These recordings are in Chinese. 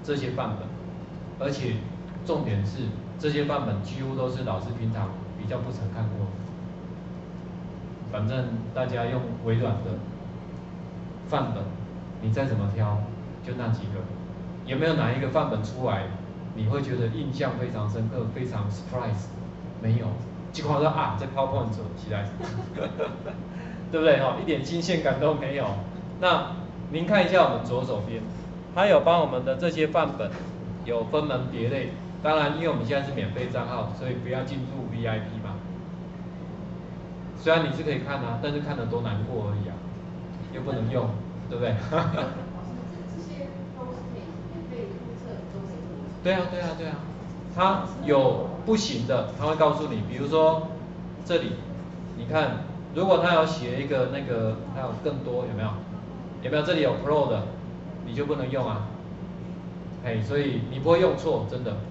这些范本，而且重点是这些范本几乎都是老师平常比较不曾看过的。反正大家用微软的范本，你再怎么挑，就那几个，有没有哪一个范本出来，你会觉得印象非常深刻、非常 surprise？ 没有，就看到啊，这 PowerPoint 做起来，对不对？哈，一点新鲜感都没有。那您看一下我们左手边，它有帮我们的这些范本有分门别类。当然，因为我们现在是免费账号，所以不要进入 VIP 嘛。虽然你是可以看啊，但是看得多难过而已啊，又不能用，对不对？ 这些都是可以免费注册，都可以。 对啊，对啊，对啊。它有不行的，它会告诉你，比如说这里，你看，如果它有写一个那个，它有更多有没有？有没有？这里有 Pro 的，你就不能用啊。哎，所以你不会用错，真的。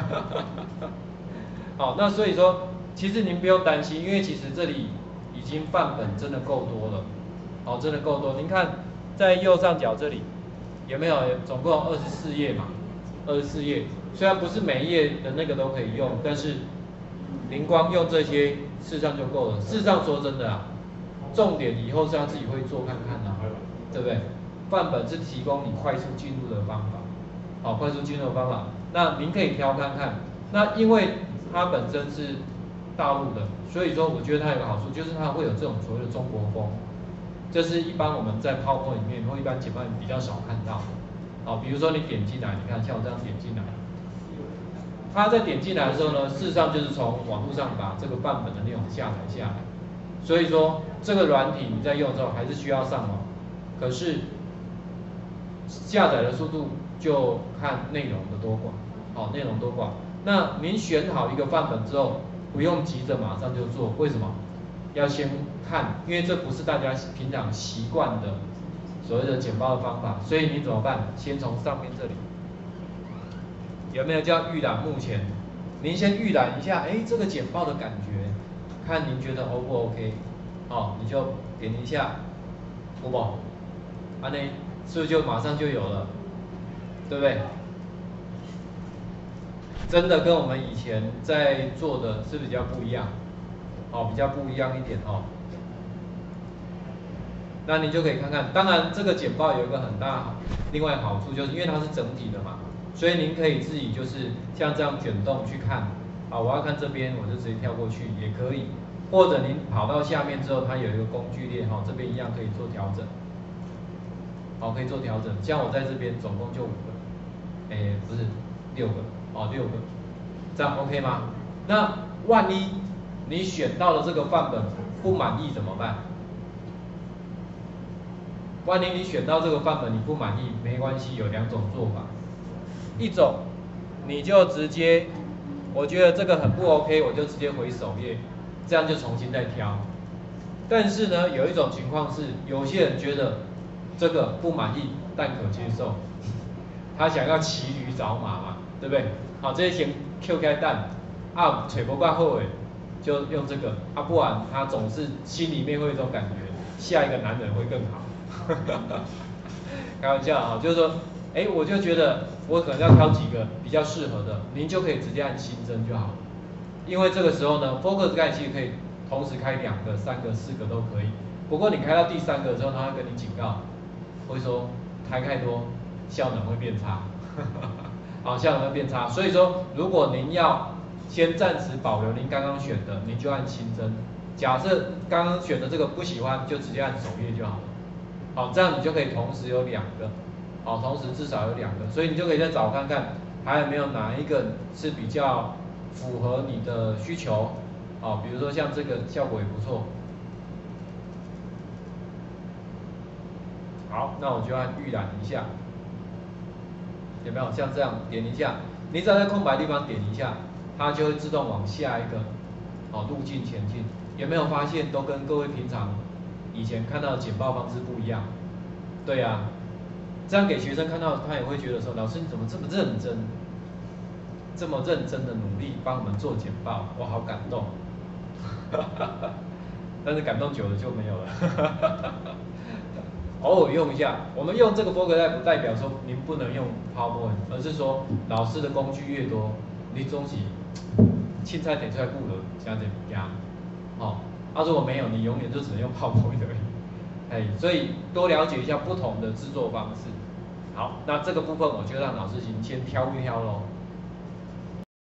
好，那所以说，其实您不用担心，因为其实这里已经范本真的够多了，哦，真的够多。您看，在右上角这里有没有？总共24页嘛，24页。虽然不是每一页的那个都可以用，但是您光用这些事实上就够了。事实上说真的啊，重点以后是要自己会做看看啊，对不对？范本是提供你快速进入的方法，好，快速进入的方法。那您可以挑看看。那因为它本身是大陆的，所以说我觉得它有个好处，就是它会有这种所谓的中国风，这是一般我们在 PowerPoint 里面或一般简报里比较少看到的。好，比如说你点进来，你看像我这样点进来，它在点进来的时候呢，事实上就是从网络上把这个范本的内容下载下来。所以说这个软体你在用的时候还是需要上网，可是下载的速度就看内容的多寡，好，内容多寡。那您选好一个范本之后，不用急着马上就做，为什么？要先看，因为这不是大家平常习惯的所谓的简报的方法，所以你怎么办？先从上面这里，有没有叫预览？目前您先预览一下，哎，这个简报的感觉，看您觉得 O 不 OK？ 好，你就点一下，有不？啊，那是不是就马上就有了？对不对？真的跟我们以前在做的是比较不一样，哦，比较不一样一点哦。那你就可以看看，当然这个简报有一个很大另外好处，就是因为它是整体的嘛，所以您可以自己就是像这样卷动去看，啊，我要看这边我就直接跳过去也可以，或者您跑到下面之后，它有一个工具列，哈，这边一样可以做调整，好，可以做调整。像我在这边总共就5个，哎，不是6个，哦，6个，这样 OK 吗？那万一你选到了这个范本不满意怎么办？万一你选到这个范本你不满意，没关系，有2种做法。一种，你就直接，我觉得这个很不 OK， 我就直接回首页，这样就重新再挑。但是呢，有一种情况是，有些人觉得这个不满意，但可接受，他想要骑驴找马嘛，对不对？好，这些先 Q 开蛋，啊，腿不挂后尾，就用这个，啊，不然他总是心里面会有一种感觉，下一个男人会更好。开玩笑啊，就是说，哎，我就觉得我可能要挑几个比较适合的，您就可以直接按新增就好。因为这个时候呢 ，Focus 盖其实可以同时开2个、3个、4个都可以。不过你开到第3个之后，他会跟你警告，会说开太多效能会变差，好，效能会变差。所以说，如果您要先暂时保留您刚刚选的，您就按新增。假设刚刚选的这个不喜欢，就直接按首页就好了。好，这样你就可以同时有2个，好，同时至少有2个，所以你就可以再找看看还有没有哪一个是比较符合你的需求，好，比如说像这个效果也不错。好，那我就按预览一下，有没有像这样点一下？你只要在空白地方点一下，它就会自动往下一个路径前进。有没有发现都跟各位平常以前看到的简报方式不一样？对啊，这样给学生看到，他也会觉得说，老师你怎么这么认真，这么认真的努力帮我们做简报，我好感动。但是感动久了就没有了。 偶尔用一下。我们用这个 Photoshop 不代表说您不能用 PowerPoint， 而是说老师的工具越多，你总是青菜点出来顾了，加点加，哦，如果没有，你永远就只能用 PowerPoint 而已。哎，所以多了解一下不同的制作方式。好，那这个部分我就让老师先挑一挑咯。